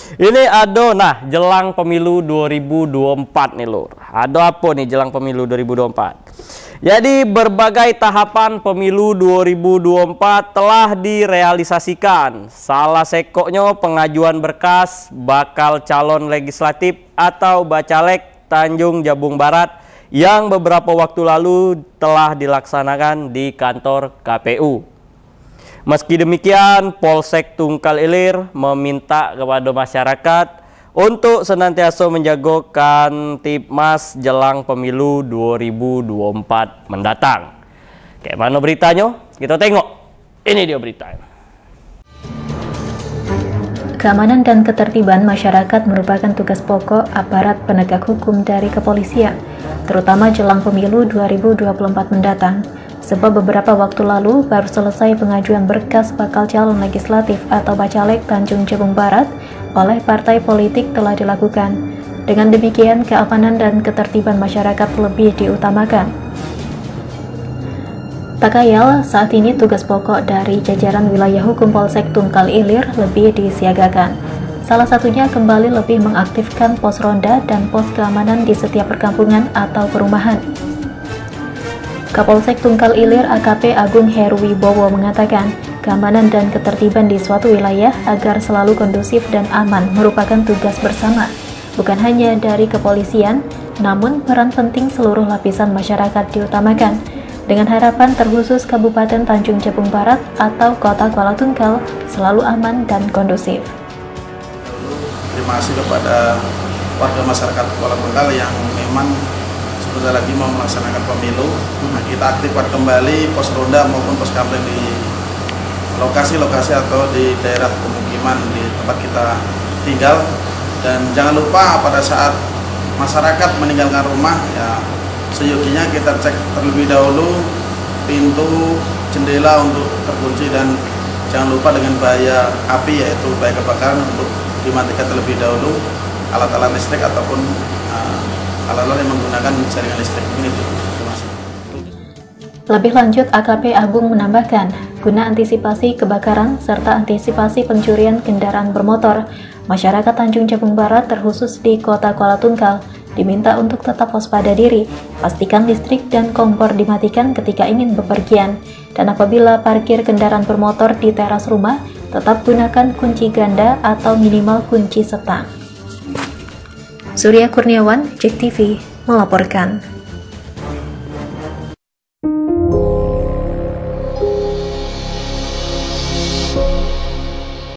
Ini nah jelang pemilu 2024 nih lur. Ada apa nih jelang pemilu 2024? Jadi berbagai tahapan pemilu 2024 telah direalisasikan. Salah sekoknya pengajuan berkas bakal calon legislatif atau Bacalek Tanjung Jabung Barat yang beberapa waktu lalu telah dilaksanakan di kantor KPU. Meski demikian, Polsek Tungkal Ilir meminta kepada masyarakat untuk senantiasa menjaga Kamtibmas jelang pemilu 2024 mendatang. Kayak mana beritanya? Kita tengok. Ini dia beritanya. Keamanan dan ketertiban masyarakat merupakan tugas pokok aparat penegak hukum dari kepolisian, terutama jelang pemilu 2024 mendatang. Sebab beberapa waktu lalu baru selesai pengajuan berkas bakal calon legislatif atau Bacalek Tanjung Jabung Barat oleh partai politik telah dilakukan. Dengan demikian, keamanan dan ketertiban masyarakat lebih diutamakan. Tak kayal, saat ini tugas pokok dari jajaran wilayah hukum Polsek Tungkal Ilir lebih disiagakan. Salah satunya kembali lebih mengaktifkan pos ronda dan pos keamanan di setiap perkampungan atau perumahan. Kapolsek Tungkal Ilir AKP Agung Heruwibowo mengatakan, keamanan dan ketertiban di suatu wilayah agar selalu kondusif dan aman merupakan tugas bersama, bukan hanya dari kepolisian, namun peran penting seluruh lapisan masyarakat diutamakan, dengan harapan terkhusus Kabupaten Tanjung Jabung Barat atau Kota Kuala Tungkal selalu aman dan kondusif. Terima kasih kepada warga masyarakat Kuala Tungkal yang memang sebentar lagi mau melaksanakan pemilu. Nah, kita aktifkan kembali pos ronda maupun pos kampleng di lokasi-lokasi atau di daerah pemukiman di tempat kita tinggal. Dan jangan lupa pada saat masyarakat meninggalkan rumah, ya seyoginya kita cek terlebih dahulu pintu, jendela untuk terkunci, dan jangan lupa dengan bahaya api yaitu bahaya kebakaran untuk dimatikan terlebih dahulu alat-alat listrik ataupun alat-alat yang menggunakan jaringan listrik ini. Lebih lanjut, AKP Agung menambahkan, guna antisipasi kebakaran serta antisipasi pencurian kendaraan bermotor, masyarakat Tanjung Jabung Barat terkhusus di Kota Kuala Tungkal diminta untuk tetap waspada diri, pastikan listrik dan kompor dimatikan ketika ingin bepergian, dan apabila parkir kendaraan bermotor di teras rumah, tetap gunakan kunci ganda atau minimal kunci setang. Surya Kurniawan, JEK TV, melaporkan.